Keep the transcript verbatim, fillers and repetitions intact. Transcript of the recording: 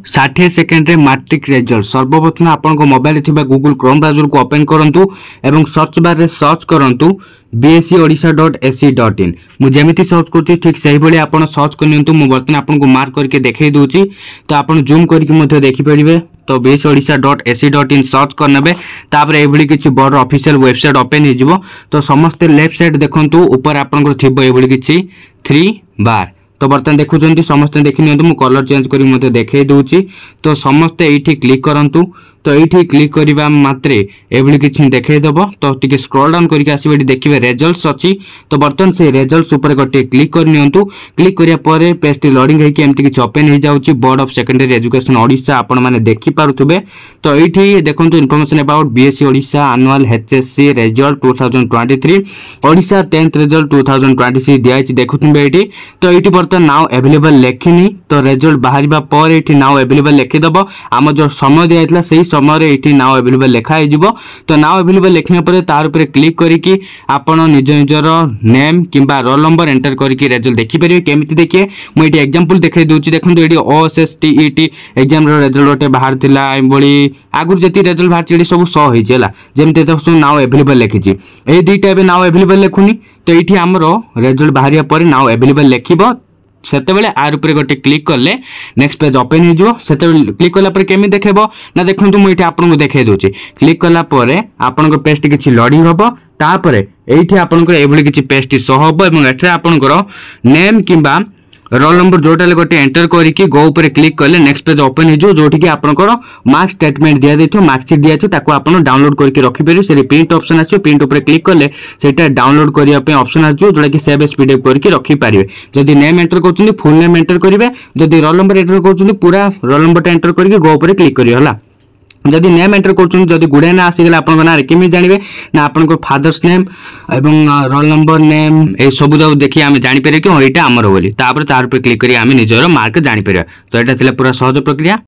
ষাଠିଏ second रे matric result सर्वप्रथम आपन मोबाइल थिबा गूगल क्रोम ब्राउजर को ओपन करंतु एवं सर्च बार रे सर्च करंतु BSC Odisha dot ac dot in मु जेमिति सर्च करती ठीक सही भली आपन सर्च करनियंतु मु बर्तन आपन को मार्क करके देखाई दूची तो आपन जूम करके मध्य देखि परिबे तो BSC Odisha dot ac dot in search करनेबे तापर एभली किछि बड़ ऑफिशियल वेबसाइट ओपन हे जिवो तो समस्त लेफ्ट साइड देखंतु ऊपर आपन को थिबो एभली किछि थ्री बार तो बर्तन देखुचंती समस्त देखि नियंतु मु कलर चेंज करी मते देखाई दूची तो समस्त एठी क्लिक करंतु तो एठी क्लिक करिवा मात्रे एभली किछि देखाई दबो तो टिके स्क्रॉल डाउन करके आसीबे एठी देखिबे रिजल्ट्स अछि तो बर्तन से रिजल्ट्स ऊपर गटे क्लिक कर नियंतु क्लिक करिया परे पेज टी लोडिंग हेकि एमति किछि ओपन हे जाउची board of secondary education Odisha आपण माने देखि पारुथबे तो एठी देखंतु information about BSC Odisha annual HSC result two thousand twenty three Odisha tenth result two thousand twenty three दियाछि देखुथबे एठी तो एठी बर्तन नाउ अवेलेबल लेखिनी तो रिजल्ट बाहरिबा पर एठी नाउ अवेलेबल लेखि दबो आम जो समय दियाइतला सेही समय रे एठी नाउ अवेलेबल लेखा हे जिवो तो नाउ अवेलेबल लेखिना पर तार ऊपर क्लिक करिकि आपण निज निजर नेम किबा रोल नंबर एंटर करिकि रिजल्ट देखि परिबे केमिति देखिए मु एठी एग्जांपल देखाई दोची देखंतु एठी ओएसएसटीईटी एग्जाम रो रिजल्ट ओटे बाहर थिला एबोली आगुर जति रिजल्ट बाहर छिडी सब सौ हे छला जेमते तो नाउ अवेलेबल लेखिछि ए दुईटा बे नाउ अवेलेबल लेखुनी तो एठी हमरो रिजल्ट बाहरिया पर नाउ अवेलेबल लेखिबो सेते बेले आर ऊपर गोटे क्लिक करले नेक्स्ट पेज ओपन हो जो सेते बेले क्लिक करला पर केमि देखेबो ना देखंतु मु एठी आपन को देखाई दोची क्लिक करला परे आपन को पेज टी किछि लोडिंग होबो तापरे एठी आपन को एबोली किछि पेज टी सो होबो एवं एठरे आपन को नेम किबा रोल नंबर जोटा गोटे एंटर करिकि गो ऊपर क्लिक करले नेक्स्ट पेज ओपन हो जो जोठी कि आपनकर मार्क स्टेटमेंट दिया देथो मार्कशीट दिया छै ताको आपन डाउनलोड करके रखि परियो से प्रिंट ऑप्शन आछो प्रिंट ऊपर क्लिक करले सेटा डाउनलोड करिया पे ऑप्शन आछो जोटा कि सेव एज पीडीएफ करके रखि परिबे जदी नेम एंटर करछुनी फुल नेम एंटर करिवे जदी रोल नंबर एंटर करछुनी पूरा रोल नंबर एंटर करके गो ऊपर क्लिक करियो हला जदि नेम एंटर करछुन जदि गुडे ना आसी गेला आपन ना केमि जानिबे ना आपन को फादर्स नेम एवं रोल नंबर नेम ए सब जो देखि आमे जानि पेरे कि एटा हमर बोली तापर तार पे क्लिक करी आमे निजर मार्क जानि पेरे तो एटा थिला पूरा सहज प्रक्रिया।